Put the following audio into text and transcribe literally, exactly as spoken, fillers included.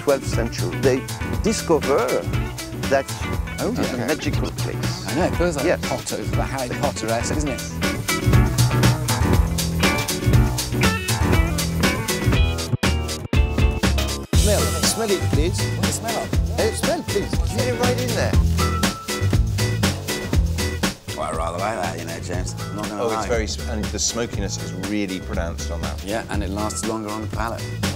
twelfth century. They discover that Oh, it is okay. a magical place. I know, it feels like Yes. hotter, it's about Harry Potter-esque, isn't it? Smell, smell it, please. What does it smell of? Hey, smell, please. Get it right in there. Well, I rather like that, you know, James. I'm not gonna Oh, lie. it's very, and the smokiness is really pronounced on that. Yeah, and it lasts longer on the palate.